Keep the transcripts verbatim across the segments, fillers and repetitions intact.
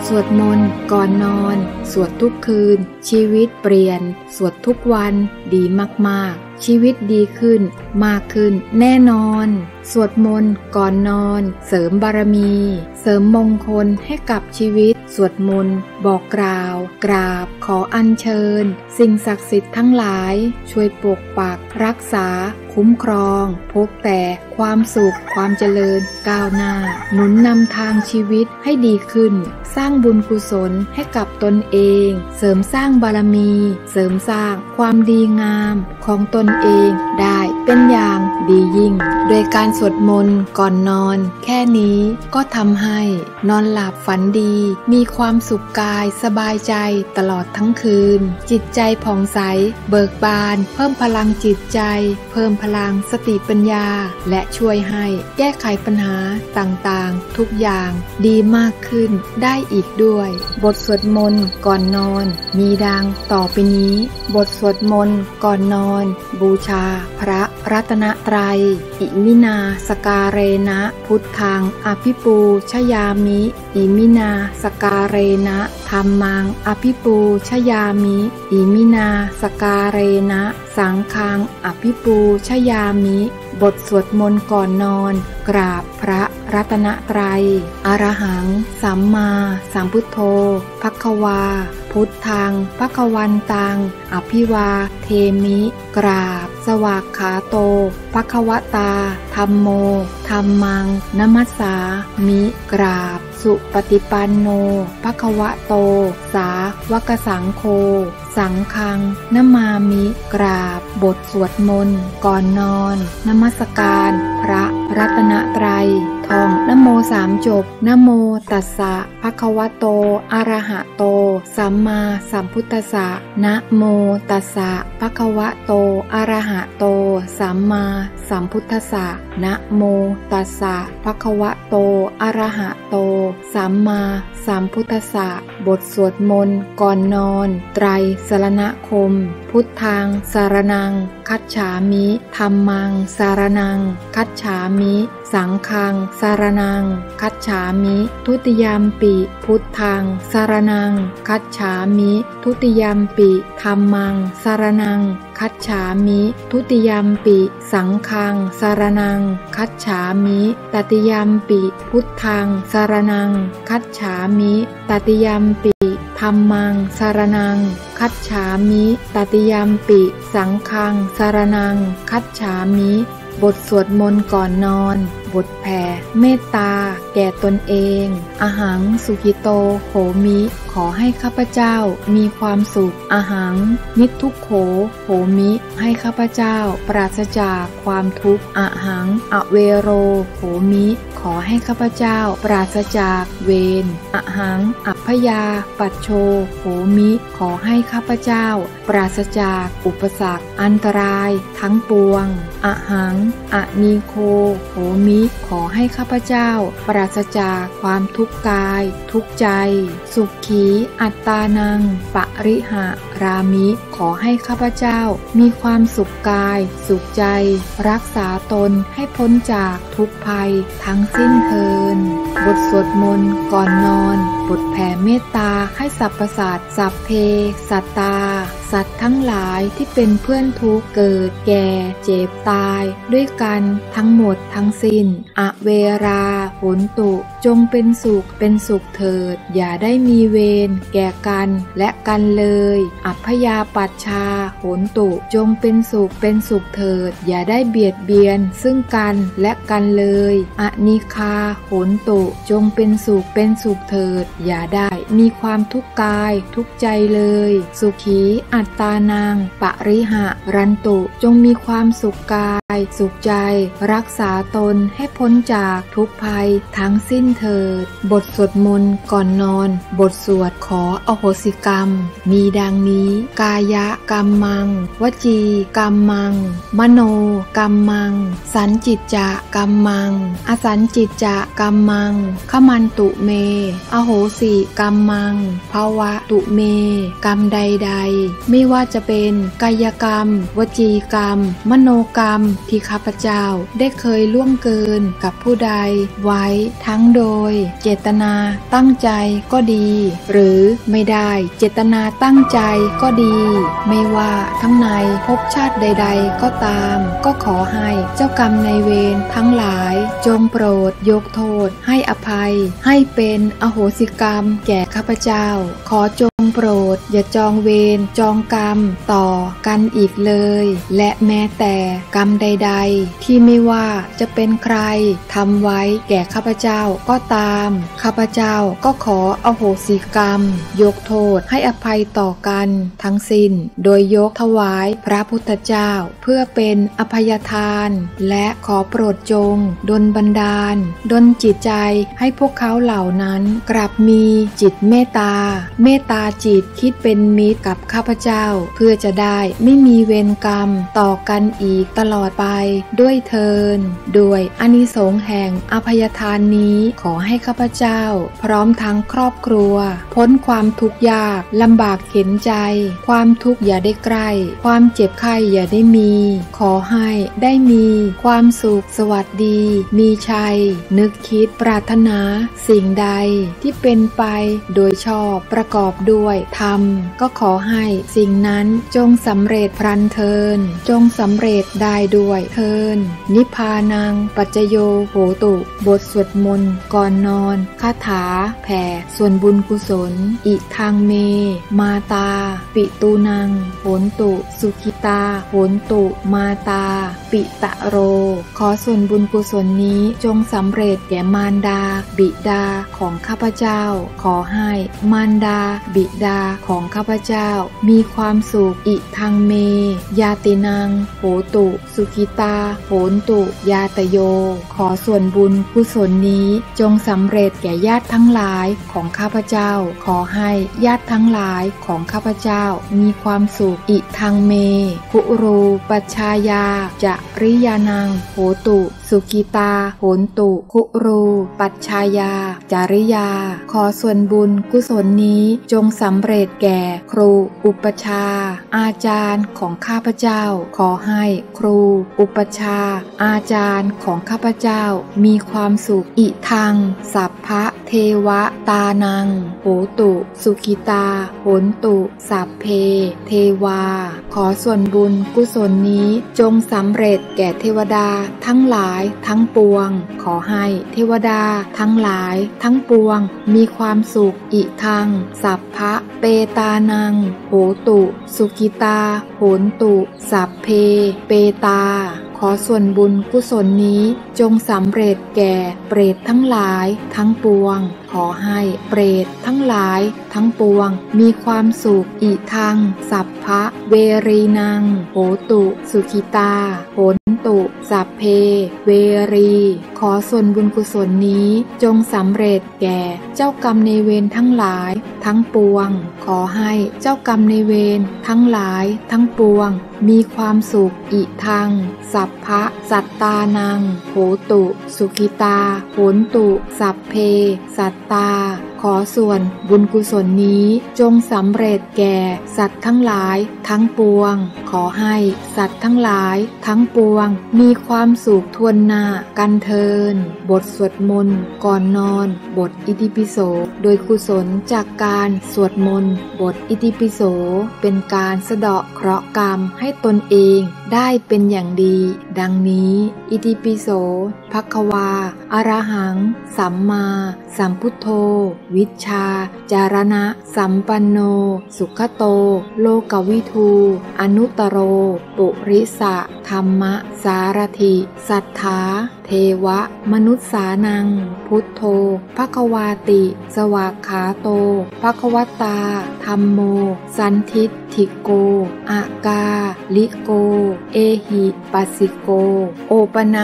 สวดมนต์ก่อนนอนสวดทุกคืนชีวิตเปลี่ยนสวดทุกวันดีมากๆชีวิตดีขึ้นมากขึ้นแน่นอนสวดมนต์ก่อนนอนเสริมบารมีเสริมมงคลให้กับชีวิตสวดมนต์บอกกล่าวกราบขออัญเชิญสิ่งศักดิ์สิทธิ์ทั้งหลายช่วยปกปักรักษาคุ้มครองพบแต่ความสุขความเจริญก้าวหน้าหนุนนำทางชีวิตให้ดีขึ้นสร้างบุญกุศลให้กับตนเองเสริมสร้างบารมีเสริมสร้างความดีงามของตนเองได้เป็นอย่างดียิ่งโดยการสวดมนต์ก่อนนอนแค่นี้ก็ทำให้นอนหลับฝันดีมีความสุขกายสบายใจตลอดทั้งคืนจิตใจผ่องใสเบิกบานเพิ่มพลังจิตใจเพิ่มพลังสติปัญญาและช่วยให้แก้ไขปัญหาต่างๆทุกอย่างดีมากขึ้นได้อีกด้วยบทสวดมนต์ก่อนนอนมีดังต่อไปนี้บทสวดมนต์ก่อนนอนบูชาพระรัตนตรัยอิมินาสการเรนะพุทธังอภิปูชยามิอิมินาสการเรนะธัมมังอภิปูชยามิอิมินาสการเรนะสังฆังอภิปูชยามิบทสวดมนต์ก่อนนอนกราบพระรัตนตรัยอรหังสัมมาสัมพุทโธภควาพุทธังภควันตังอภิวาเทมิกราบสวากขาโตภควตาธัมโมธัมมังนมัสสามิกราบสุปฏิปันโนภควโตสาวกสังโฆสังฆังนะมามิกราบบทสวดมนต์ก่อนนอนนมัสการพระรัตนตรัยท่องนะโมสามจบนะโมตัสสะภะคะวะโตอะระหะโตสัมมาสัมพุทธัสสะนะโมตัสสะภะคะวะโตอะระหะโตสัมมาสัมพุทธัสสะนะโมตัสสะภะคะวะโตอะระหะโตสัมมาสัมพุทธัสสะบทสวดมนต์ก่อนนอนไตรสรณคมพุทธังสารนังคัจฉามิธัมมังสารนังคัจฉามิสังฆังสารนังคัจฉามิทุติยัมปิพุทธังสารนังคัจฉามิทุติยัมปิธัมมังสารนังคัจฉามิทุติยัมปิสังฆังสารนังคัจฉามิตติยัมปิพุทธังสารนังคัจฉามิตติยัมปิธัมมังสารนังคัจฉามิตติยัมปิสังฆังสารนังคัจฉามิบทสวดมนต์ก่อนนอนบทแผ่เมตตาแก่ตนเองอหังสุขิโตโหมิขอให้ข้าพเจ้ามีความสุขอหังนิทุกโขโหมิให้ข้าพเจ้าปราศจากความทุกข์อหังอเวโรโหมิขอให้ข้าพเจ้าปราศจากเวรอหังอัพพยาปัจโชโหมิขอให้ข้าพเจ้าปราศจากอุปสรรคอันตรายทั้งปวงอหังอนีโคโหมิขอให้ข้าพเจ้าปราศจากความทุกข์กายทุกข์ใจสุขีอัตตานังปริหะรามิขอให้ข้าพเจ้ามีความสุขกายสุขใจรักษาตนให้พ้นจากทุกภัยทั้งสิ้นเทินบทสวดมนต์ก่อนนอนบทแผ่เมตตาให้สรรพสัตว์สัพเพสัตตาสัตว์ทั้งหลายที่เป็นเพื่อนทุกข์เกิดแก่เจ็บตายด้วยกันทั้งหมดทั้งสิ้นอเวราโหนตุจงเป็นสุขเป็นสุขเถิดอย่าได้มีเวรแก่กันและกันเลยอัพพยาปัชชาโหนตุจงเป็นสุขเป็นสุขเถิดอย่าได้เบียดเบียนซึ่งกันและกันเลยอนิคาโหนตุจงเป็นสุขเป็นสุขเถิดอย่าได้มีความทุกข์กายทุกข์ใจเลยสุขีอัตตานังปริหะรันตุจงมีความสุขกายสุขใจรักษาตนให้พ้นจากทุกภัยทั้งสิ้นเถิดบทสวดมนต์ก่อนนอนบทสวดขออโหสิกรรมมีดังนี้กายกรรมังวจีกรรมังมโนกรรมังสันจิตจะกรรมังอสันจิตจะกรรมังขมันตุเมอโหสิกรรมังภวะตุเมกรรมใดๆไม่ว่าจะเป็นกายกรรมวจีกรรมมโนกรรมที่ข้าพเจ้าได้เคยล่วงเกินกับผู้ใดไว้ทั้งโดยเจตนาตั้งใจก็ดีหรือไม่ได้เจตนาตั้งใจก็ดีไม่ว่าทั้งในภพชาติใดๆก็ตามก็ขอให้เจ้ากรรมนายเวรทั้งหลายจงโปรดยกโทษให้อภัยให้เป็นอโหสิกรรมแก่ข้าพเจ้าขอจงโปรดอย่าจองเวรจองกรรมต่อกันอีกเลยและแม้แต่กรรมใดๆที่ไม่ว่าจะเป็นใครทำไว้แก่ข้าพเจ้าก็ตามข้าพเจ้าก็ขออโหสิกรรมยกโทษให้อภัยต่อกันทั้งสิ้นโดยยกถวายพระพุทธเจ้าเพื่อเป็นอภัยทานและขอโปรดจงดลบันดาลดลจิตใจให้พวกเขาเหล่านั้นกลับมีจิตเมตตาเมตตาจิตคิดเป็นมิตรกับข้าพเจ้าเพื่อจะได้ไม่มีเวรกรรมต่อกันอีกตลอดไปด้วยเทินด้วยอานิสงส์แห่งอภัยทานนี้ขอให้ข้าพเจ้าพร้อมทั้งครอบครัวพ้นความทุกข์ยากลำบากเข็นใจความทุกข์อย่าได้ใกล้ความเจ็บไข้อย่าได้มีขอให้ได้มีความสุขสวัสดีมีชัยนึกคิดปรารถนาสิ่งใดที่เป็นไปโดยชอบประกอบด้วยธรรมก็ขอให้สิ่งนั้นจงสำเร็จพลันเทินจงสำเร็จได้ด้วยเทินนิพพานังปัจจโยโหตุบทสวดมนต์ก่อนนอนคาถาแผ่ส่วนบุญกุศลอิทังเมมาตาปิตูนังโหนตุสุขิตาโหนตุมาตาปิตะโรขอส่วนบุญกุศลนี้จงสำเร็จแก่มารดาบิดาของข้าพเจ้าขอให้มารดาบิดาของข้าพเจ้ามีความสุขอิทังเมยาตินังโหตุสุขิตาโหนตุยาตโยขอส่วนบุญกุศลนี้จงสำเร็จแก่ญาติทั้งหลายของข้าพเจ้าขอให้ญาติทั้งหลายของข้าพเจ้ามีความสุขอิทังเมคุรูปัชชายาจะริยานังโหตุสุขิตาโหนตุคุรูปัชชายาจาริยาขอส่วนบุญกุศลนี้จงสำเร็จแก่ครูอุปชาอาจารย์ของข้าพเจ้าขอให้ครูอุปชาอาจารย์ของข้าพเจ้ามีความสุขอิทังสัพพะเทวตานังโหตุสุขิตาโหนตุสัพเพเทวาขอส่วนบุญกุศลนี้จงสำเร็จแก่เทวดาทั้งหลายทั้งปวงขอให้เทวดาทั้งหลายทั้งปวงมีความสุขอิทังสัพพะเปตานังโหตุสุขิตาโหนตุสัพเพเปตาขอส่วนบุญกุศลนี้จงสำเร็จแก่เปรตทั้งหลายทั้งปวงขอให้เปรตทั้งหลายทั้งปวงมีความสุขอิทังสัพพะเวรีนังโหตุสุขิตาโหนตุสัพเพเวรีขอส่วนบุญกุศลนี้จงสำเร็จแก่เจ้ากรรมนายเวรทั้งหลายทั้งปวงขอให้เจ้ากรรมนายเวรทั้งหลายทั้งปวงมีความสุขอิทังสัพพะสัตตานังโหตุสุขิตาโหนตุสัพเพสัตตาขอส่วนบุญกุศลนี้จงสำเร็จแก่สัตว์ทั้งหลายทั้งปวงขอให้สัตว์ทั้งหลายทั้งปวงมีความสุขทวนหน้ากันเทินบทสวดมนต์ก่อนนอนบทอิติปิโสโดยกุศลจากการสวดมนต์บทอิติปิโสเป็นการสะเดาะเคราะห์กรรมให้ตนเองได้เป็นอย่างดีดังนี้อิติปิโสภควาอรหังสัมมาสัมพุทโธวิชชาจารณะสัมปันโนสุขโตโลกวิทูอนุตโรปุริสะธรรมสารถิสัทธาเทวะมนุษสานังพุทโธภควาติสวากขาโตภควตาธัมโมสันทิฏฐิโกอากาลิโกเอหิปัสสิโกโอปนะ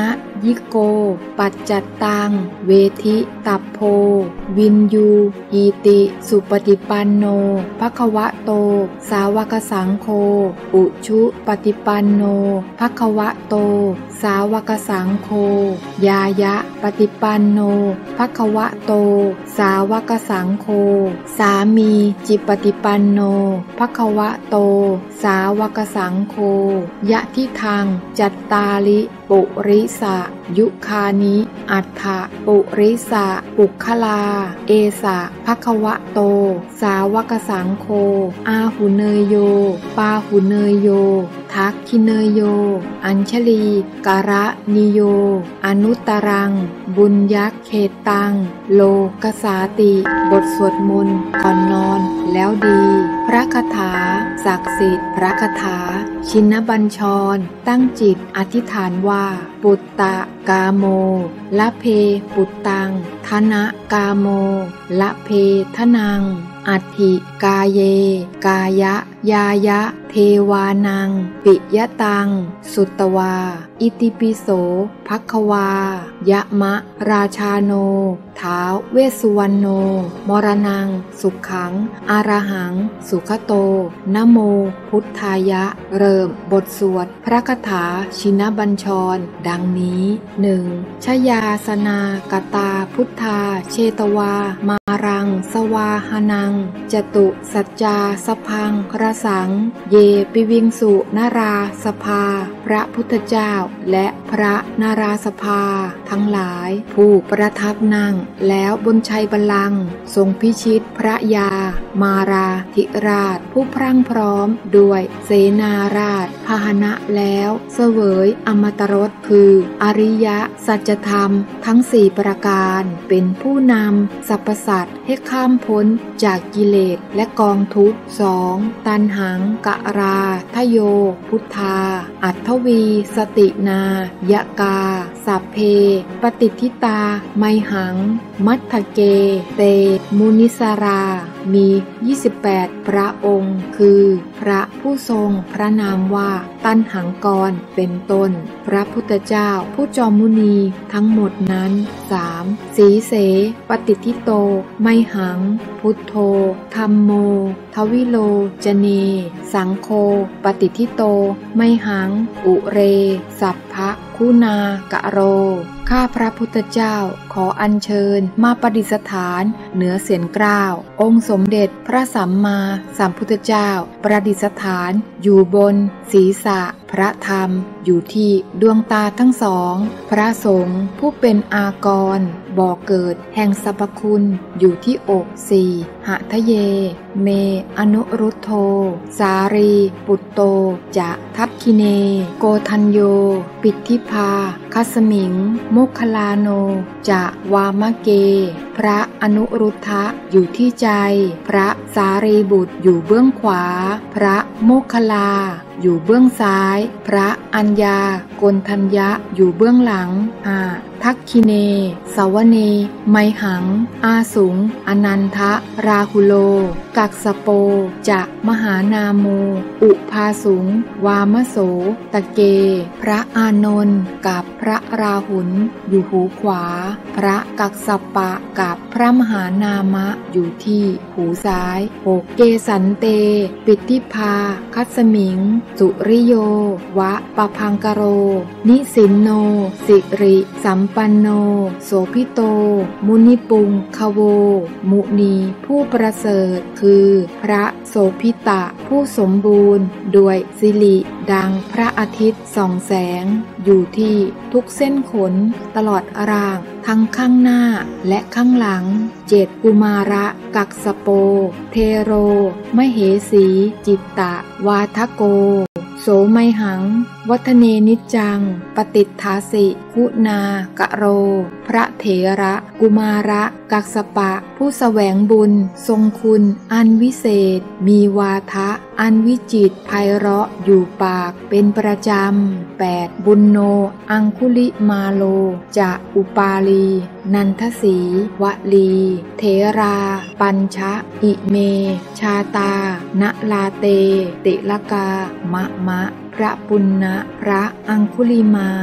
ยิโกปัจจัตตังเวทิตัพโพวินยูหีติสุปฏิปันโนภควโตสาวกสังโฆอุชุปฏิปันโนภควโตสาวกสังโฆยายะปฏิปันโนภควโตสาวกสังโฆสามีจิปฏิปันโนภควโตสาวกสังโฆยะทิทังจัตตาลิปุริสะยุคานิอัฏฐปุริสะปุคลาเอสะภควโตสาวกสังโฆอาหุเนยโยปาหุเนยโยทักขิเนยโยอัญชลีการะนิโยอนุตตรังบุญยักเขตังโลกสาติบทสวดมนต์ก่อนนอนแล้วดีพระคาถาศักดิ์สิทธิ์พระคาถาชินบัญชรตั้งจิตอธิษฐานว่าปุตตะกาโมละเพปุตตังธนะกาโมละเพทนังอัตถิกาเยกายะยายะเทวานังปิยตังสุตวาอิติปิโสภควายะมะราชาโนท้าวเวสสุวรรณโนมรณังสุขขังอรหังสุขโตนะโมพุทธายะเริ่มบทสวดพระคาถาชินบัญชรดังนี้ หนึ่ง. ชยาสนากตาพุทธาเชตวามารังสวาหนังจตุสัจจาสพังครสังเยปิวิงสุนาราสภาพระพุทธเจ้าและพระนาราสภาทั้งหลายผู้ประทับนั่งแล้วบนชัยบัลลังก์ทรงพิชิตพระยามาราธิราชผู้พรั่งพร้อมด้วยเสนาราชพาหนะแล้วเสวยอมตรสคืออริยสัจธรรมทั้งสี่ประการเป็นผู้นำสรรพสัตว์ให้ข้ามพ้นจากกิเลสและกองทุกข์ สอง. ตัณหังกะราทโยพุทธาอัทวีสตินายกาสัพเพปฏิทิตาไมหังมัทธเกเตมุนิสรา มี ยี่สิบแปด พระองค์คือพระผู้ทรงพระนามว่าตัณหังกรเป็นต้นพระพุทธเจ้าผู้จอมมุนีทั้งหมดนั้น สาม. สีเสปฏิทิโตไมหังพุทโธธัมโมทวิโลจเนสังโฆปฏิทิโตไมหังอุเรสัพพะคุณากะโรข้าพระพุทธเจ้าขออัญเชิญมาประดิษฐานเหนือเศียรเกล้าองค์สมเด็จพระสัมมาสัมพุทธเจ้าประดิษฐานอยู่บนศีรษะพระธรรมอยู่ที่ดวงตาทั้งสองพระสงฆ์ผู้เป็นอากรบ่อเกิดแห่งสรรพคุณอยู่ที่อกสี่หทะเยเมอนุรุทโธสารีปุตโตจะทัพคิเนโกทัญโยปิทธิภาคัสมิงมุคลาโนจะวามะเกพระอนุรุทธะอยู่ที่ใจพระสารีบุตรอยู่เบื้องขวาพระโมคคัลลาอยู่เบื้องซ้ายพระอัญญาโกณทัญญะอยู่เบื้องหลังอาทักขิเนสาวเนไมหังอาสุงอนันทะราหุโลกักสโปจะมหานาโมอุภาสุงวามโสตะเกพระอานนท์กับพระราหุลอยู่หูขวาพระกักสปะกับพระมหานามะอยู่ที่หูซ้ายหกเกสันเตปิทธิภาคัสมิงสุริโยวะปะพังกโรนิสินโนสิริสัมปันโนโสภิโตมุนิปุงคโวมุนีผู้ประเสริฐคือพระโสภิตะผู้สมบูรณ์ด้วยสิริดังพระอาทิตย์ส่องแสงอยู่ที่ทุกเส้นขนตลอดร่างทั้งข้างหน้าและข้างหลังเจ็ดกุมาระกักสโปเทโรมเหสีจิตตะวาทโกโสไมหังวัฒเนนิจจังปฏิทธาสิคุณากะโรพระเถระกุมาระกักสปะผู้แสวงบุญทรงคุณอันวิเศษมีวาทะอันวิจิตรไพเราะอยู่ปากเป็นประจำ แปด. บุญโนอังคุลิมาโลจะอุปาลีนันทสีวลีเถราปัญชะอิเมชาตานะลาเตติลกามะมะพระปุณณะพระอังคุลิมาน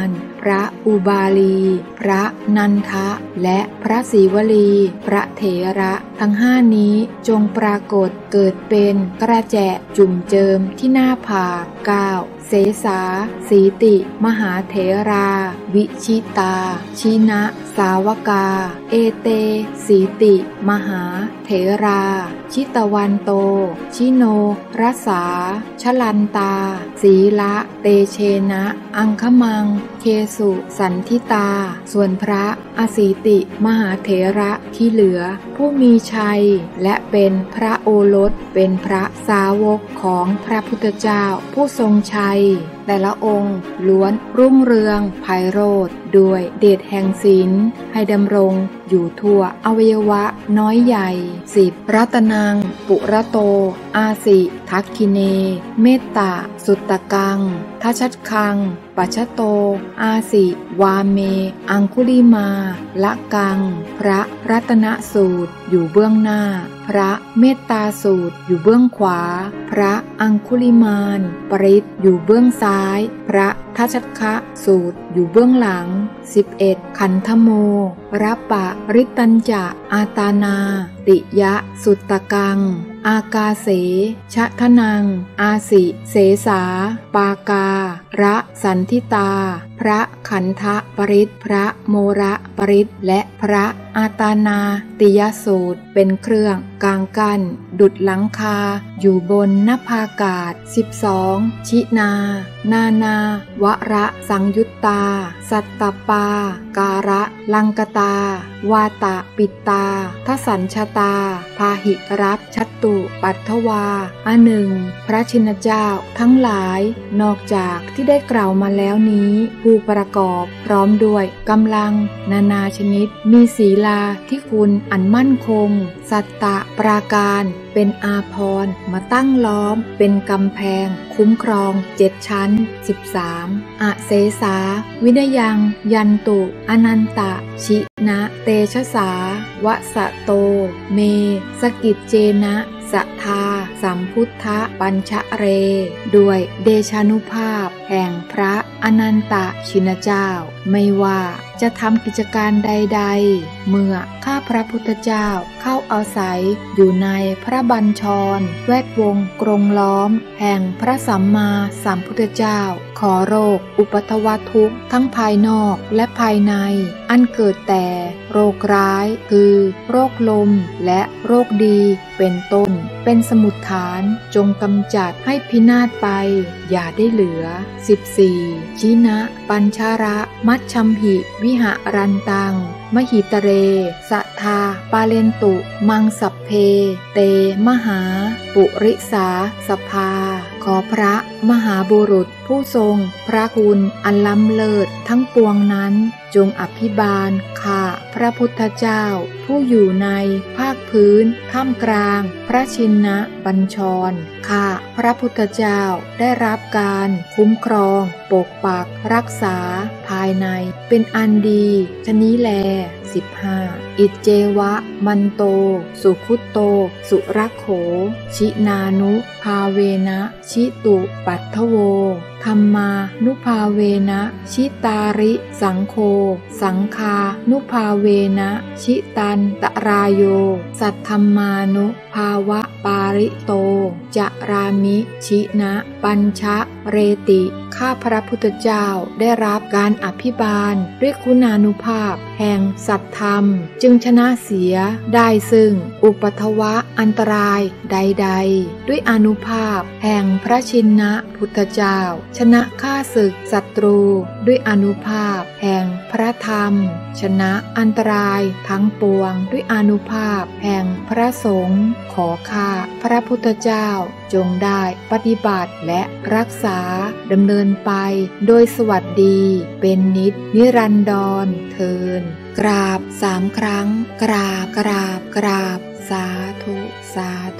พระอุบาลี พระนันทะและพระศรีวลีพระเถระทั้งห้านี้จงปรากฏเกิดเป็นกระแจจุ่มเจิมที่หน้าผากเก้าเสสาสีติมหาเถรา วิชิตาชินะสาวกา เอเตสีติมหาเถรา ชิตวันโต ชิโนรสา ชลันตา สีละเตเชนะอังคมัง เคสุสันทิตาส่วนพระอสีติมหาเถระที่เหลือผู้มีชัยและเป็นพระโอรสเป็นพระสาวกของพระพุทธเจ้าผู้ทรงชัยแต่ละองค์ล้วนรุ่งเรืองไพโรจน์ด้วยเดชแห่งศีลให้ดำรงอยู่ทั่วอวัยวะน้อยใหญ่สิบรัตนังปุระโตอาสิทักขิเนเมตตาสุตตกังทัชชคังปัชโตอาสิวาเมอังคุลิมาละกังพระรัตนสูตรอยู่เบื้องหน้าพระเมตตาสูตรอยู่เบื้องขวาพระอังคุลิมานปริตอยู่เบื้องซ้ายพระทัชชคะสูตรอยู่เบื้องหลังสิบเอ็ดขันธโมรับปะริตัญจะอาตานาติยะสุตตกังอากาเสชะทนังอาสิเสสาปาการะสันทิตาพระขันธปริตพระโมระปริตและพระอาตานาติยสูตรเป็นเครื่องกางกั้นดุจหลังคาอยู่บนนภากาศสิบสองชินานานาวระสังยุตตาสัตตปาการะลังกตาวาตะปิตาทสัญชตาพาหิรัตชัตตุปัทถวาอันหนึ่งพระชินเจ้าทั้งหลายนอกจากที่ได้กล่าวมาแล้วนี้ผู้ประกอบพร้อมด้วยกำลังนานาชนิดมีศีลาที่คุณอันมั่นคงสัตตะปราการเป็นอาภรณ์มาตั้งล้อมเป็นกำแพงคุ้มครองเจ็ดชั้นสิบสามอเสสาวินยังยันตุอนันตะชินะเตชะสาวะสะโตเมสกิจเจนะสัทธาสัมพุทธปัญชเรด้วยเดชานุภาพแห่งพระอนันตชินเจ้าไม่ว่าจะทำกิจการใดๆเมื่อข้าพระพุทธเจ้าเข้าอาศัยอยู่ในพระบัญชรแวดวงกรงล้อมแห่งพระสัมมาสัมพุทธเจ้าขอโรคอุปัฏฐวทุกข์ทั้งภายนอกและภายในอันเกิดแต่โรคร้ายคือโรคลมและโรคดีเป็นต้นเป็นสมุฏฐานจงกำจัดให้พินาศไปอย่าได้เหลือสิบสี่ชินะปัญชาระมัชชัมหิวิหารันตังมหิตเรสัทธาปาเลนตุมังสัพเพเตมหาปุริสาสภาขอพระมหาบุรุษผู้ทรงพระคุณอันล้ำเลิศทั้งปวงนั้นจงอภิบาลข้าพระพุทธเจ้าผู้อยู่ในภาคพื้นท่ามกลางพระชินบัญชรข้าพระพุทธเจ้าได้รับการคุ้มครองปกปักรักษาภายในเป็นอันดีชะนี้แลสิบห้าอิจเจวะมันโตสุขุตโตสุรักโขชินานุภาเวนะชิตุปัทถโวธัมมานุภาเวนะชิตาริสังโฆสังคานุภาเวนะชิตันตรายโยสัทธัมมานุภาวะปาริโตจะรามิชินะปัญชะเรติข้าพระพุทธเจ้าได้รับการอภิบาลด้วยคุณานุภาพแห่งสัตธรรมจึงชนะเสียได้ซึ่งอุปัฏฐวะอันตรายใดๆด้วยอานุภาพแห่งพระชินพุทธเจ้าชนะข้าศึกศัตรูด้วยอานุภาพแห่งพระธรรมชนะอันตรายทั้งปวงด้วยอานุภาพแห่งพระสงฆ์ขอข้าพระพุทธเจ้าจงได้ปฏิบัติและรักษาดำเนินไปโดยสวัสดีเป็นนิจนิรันดรเทินกราบสามครั้งกราบกราบกราบสาธุสาธุ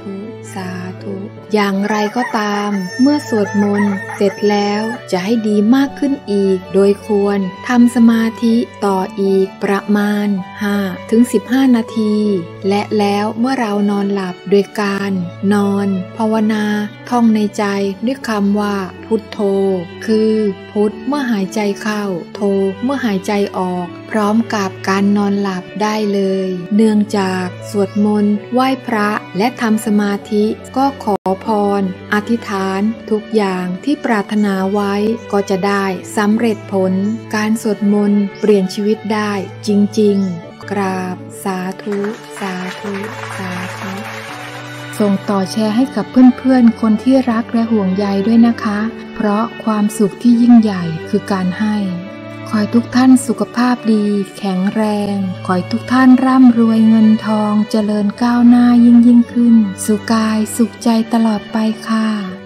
สาธุอย่างไรก็ตามเมื่อสวดมนต์เสร็จแล้วจะให้ดีมากขึ้นอีกโดยควรทำสมาธิต่ออีกประมาณ ห้าถึงสิบห้า นาทีและแล้วเมื่อเรานอนหลับโดยการนอนภาวนาท่องในใจด้วยคำว่าพุทโธคือพุทเมื่อหายใจเข้าโธเมื่อหายใจออกพร้อมกับการนอนหลับได้เลยเนื่องจากสวดมนต์ไหว้พระและทำสมาธิก็ขอพรอธิษฐานทุกอย่างที่ปรารถนาไว้ก็จะได้สำเร็จผลการสวดมนต์เปลี่ยนชีวิตได้จริงๆกราบสาธุสาธุสาธุส่งต่อแชร์ให้กับเพื่อนๆคนที่รักและห่วงใยด้วยนะคะเพราะความสุขที่ยิ่งใหญ่คือการให้ขอให้ทุกท่านสุขภาพดีแข็งแรงขอให้ทุกท่านร่ำรวยเงินทองเจริญก้าวหน้ายิ่งยิ่งขึ้นสุขกายสุขใจตลอดไปค่ะ